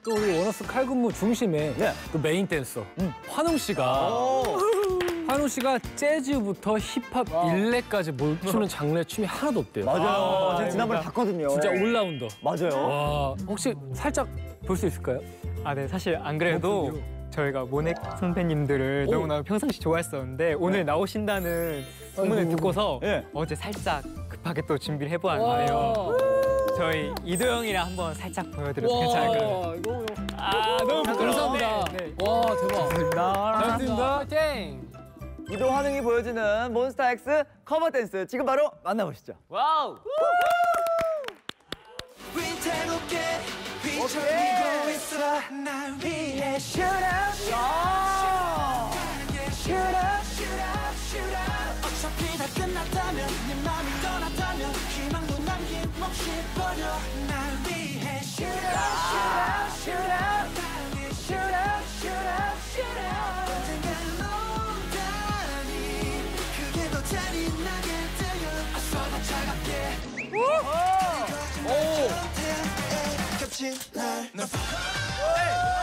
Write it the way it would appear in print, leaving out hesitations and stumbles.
또 우리 원어스 칼군무 중심에 네. 또 메인 댄서 환웅 씨가 재즈부터 힙합 일렉까지 몰추는 장르의 춤이 하나도 없대요. 맞아요. 제가 지난번에 봤거든요. 진짜 올라운더. 맞아요. 와, 혹시 살짝 볼 수 있을까요? 아, 네. 사실 안 그래도 저희가 모넥 선배님들을 너무나 평상시 좋아했었는데 오늘 나오신다는 소문을 듣고서 예. 어제 살짝 급하게 또 준비를 해보았는데요. 저희 이도영이랑 한번 살짝 보여드려도 괜찮을까요? 이거 아, 너무 감사합니다. 네. 와, 대박. 감사합니다. 땡. 이도 환웅이 보여주는 몬스타엑스 커버 댄스 지금 바로 만나보시죠. 와우! 위태롭게 휘청이고 있어 날 위해 Shoot up, shoot up, shoot up, shoot up 어차피 다 끝났다면 네 맘이 떠났다면 희망도 남김없이 버려 날 위해 Shoot up, shoot up, shoot up Shoot up, shoot up, shoot up 언젠가는 온다니 그게 더 잔인하게 들려 어서 더 차갑게 오! 겹친 날